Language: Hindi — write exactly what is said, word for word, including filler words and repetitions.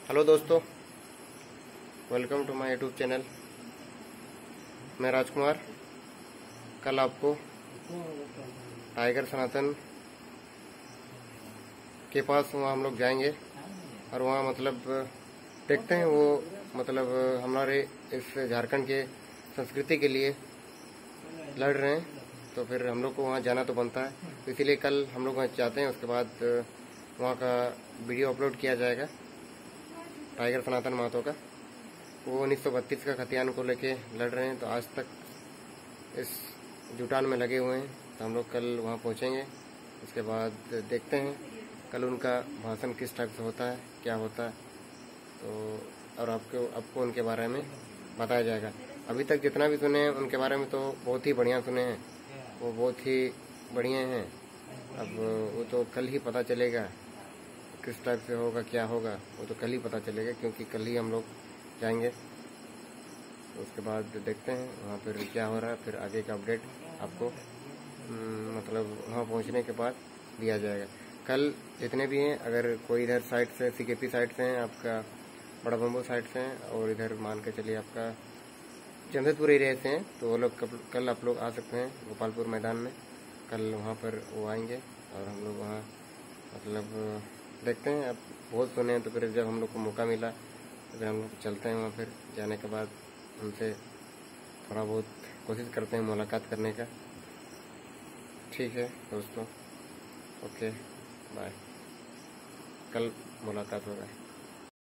हेलो दोस्तों, welcome to my YouTube channel. मैं राजकुमार कल आपको टाइगर सनातन के पास वहाँ हम लोग जाएंगे और वहाँ मतलब देखते हैं वो मतलब हमारे इस झारखंड के संस्कृति के लिए लड़ रहे हैं, तो फिर हम लोग को वहाँ जाना तो बनता है। तो इसीलिए कल हम लोग वहाँ जाते हैं, उसके बाद वहाँ का वीडियो अपलोड किया जाएगा टाइगर सनातन महतो का। वो उन्नीस सौ बत्तीस का खतियान को लेके लड़ रहे हैं, तो आज तक इस जुटान में लगे हुए हैं। तो हम लोग कल वहाँ पहुँचेंगे, उसके बाद देखते हैं कल उनका भाषण किस टाइप से होता है, क्या होता है, तो और आपको आपको उनके बारे में बताया जाएगा। अभी तक जितना भी सुने हैं उनके बारे में तो बहुत ही बढ़िया सुने हैं, वो बहुत ही बढ़िया हैं। अब वो तो कल ही पता चलेगा किस टाइप से होगा, क्या होगा, वो तो कल ही पता चलेगा, क्योंकि कल ही हम लोग जाएंगे। तो उसके बाद देखते हैं वहाँ पर क्या हो रहा है, फिर आगे का अपडेट आपको मतलब वहाँ पहुँचने के बाद दिया जाएगा। कल जितने भी हैं, अगर कोई इधर साइड से सीकेपी साइड से हैं, आपका बड़ा बम्बू साइड से हैं, और इधर मान के चलिए आपका जमशेदपुर एरिया से हैं, तो वो लोग कल आप लोग आ सकते हैं गोपालपुर मैदान में। कल वहाँ पर वो आएंगे और हम लोग वहाँ मतलब देखते हैं। अब बहुत सुने हैं, तो फिर जब हम लोग को मौका मिला तो फिर हम लोग चलते हैं वहाँ। फिर जाने के बाद उनसे थोड़ा बहुत कोशिश करते हैं मुलाकात करने का। ठीक है दोस्तों, ओके बाय, कल मुलाकात होगा।